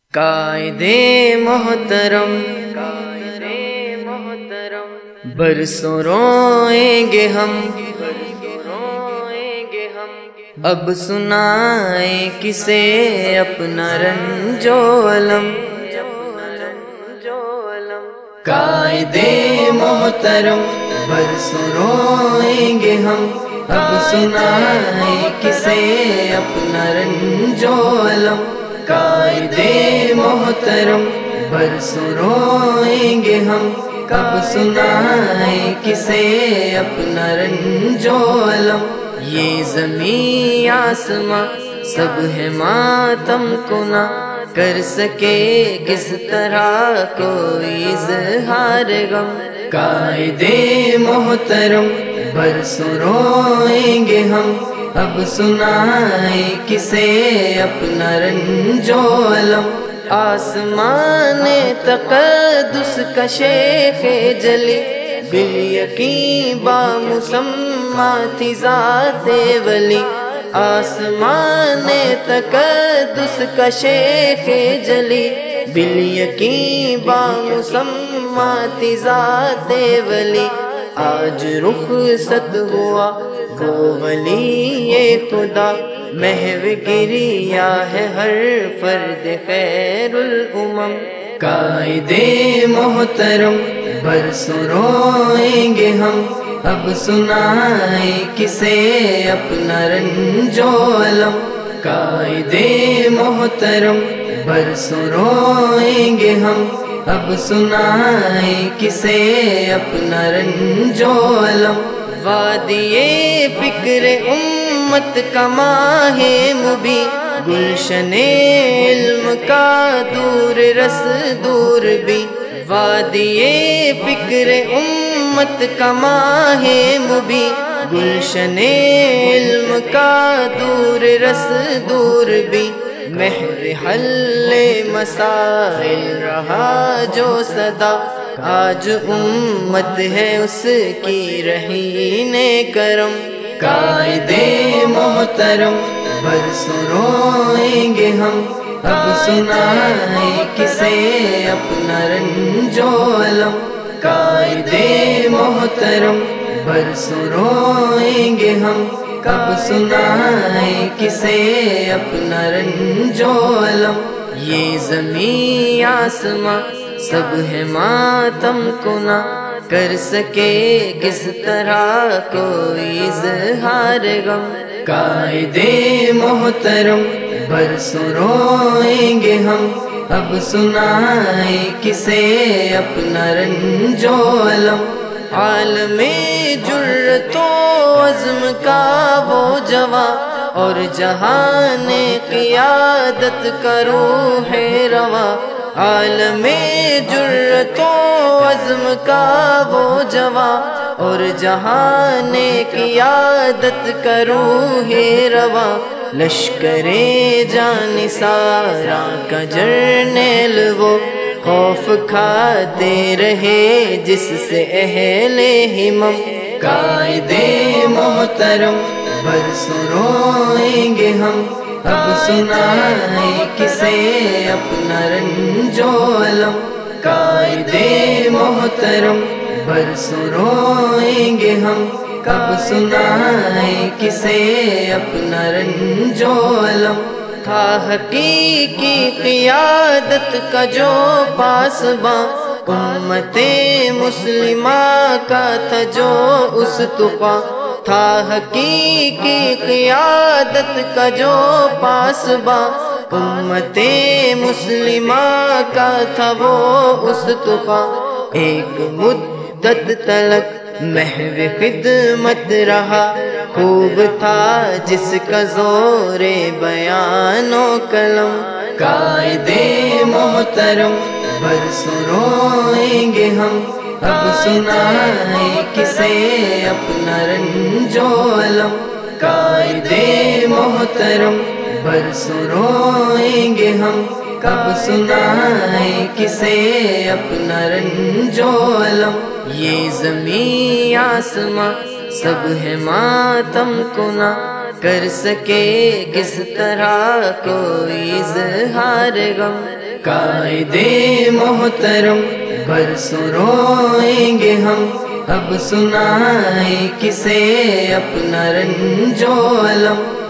قائد محترم برسوں روئیں گے ہم، اب سنائیں کسے اپنا رنج و الم۔ قائد محترم برسوں روئیں گے ہم، اب سنائیں کسے اپنا رنج و الم۔ قائد محترم برسوں روئیں گے ہم، کب سنائیں کسے اپنا رنج و الم۔ یہ زمین آسماں سب ہے ماتم کو نہ کر سکے کس طرح کوئی اظہار غم۔ قائد محترم برسوں روئیں گے ہم، اب سنائیں کسے اپنا رنج و الم۔ آسمان تقدس کا شیخ جلی، بالیقین بامسمہ تھی ذات ولی۔ آسمان تقدس کا شیخ جلی، بالیقین بامسمہ تھی ذات ولی۔ آج رخصت ہوا وہ ولی خدا، محو گریا ہے ہر فرد خیر الامم۔ قائد محترم برسوں روئیں گے ہم، اب سنائیں کسے اپنا رنج و الم۔ قائد محترم برسوں روئیں گے ہم، اب سنائیں کسے اپنا رنج و الم۔ وادی فکر امت کا ماہ مبیں، گلشن علم کا دور رس دور بھی۔ وادی فکر امت کا ماہ مبیں، گلشن علم کا دور رس دور بھی۔ محور حل مسائل رہا جو صدا، آج امت ہے اس کی رہین کرم۔ قائد محترم برسوں روئیں گے ہم، اب سنائیں کسے اپنا رنج و الم۔ قائد محترم برسوں روئیں گے ہم، کب سنائیں کسے اپنا رنج و الم۔ یہ زمین آسماں سب ہے ماتم کو نہ کر سکے کس طرح کوئی اظہار غم۔ قائد محترم برسوں روئیں گے ہم، اب سنائیں کسے اپنا رنج و الم۔ عالم جرت و عزم کا وہ جواں، اور جہان قیادت کا روح رواں۔ عالم جرت و عزم کا وہ جواں، اور جہان قیادت کا روح رواں۔ لشکر جانثارا کا جرنیل وہ، خوف کھاتے رہے جس سے اہل ہمم۔ قائد محترم برسوں روئیں گے ہم، اب سنائیں کسے اپنا رنج و الم۔ قائد محترم برسوں روئیں گے ہم، کب سنائیں کسے اپنا رنج و الم۔ تھا حقیقی قیادت کا جو پاسباں، امت مسلمہ کا تھا جو استقاں۔ تھا حقیقی قیادت کا جو پاسباں، امت مسلمہ کا تھا وہ استقاں۔ ایک مدت تلک محو خدمت رہا، خوب تھا جس کا زور بیان و کلم۔ قائد محترم برسوں روئیں گے ہم، اب سنائیں کسے اپنا رنج و الم۔ قائد محترم برسوں روئیں گے ہم، کب سنائیں کسے اپنا رنج و الم۔ یہ زمین آسماں سب ہے ماتم کو نہ کر سکے کس طرح کوئی اظہار غم، قائد محترم برسوں روئیں گے ہم، اب سنائیں کسے اپنا رنج و الم۔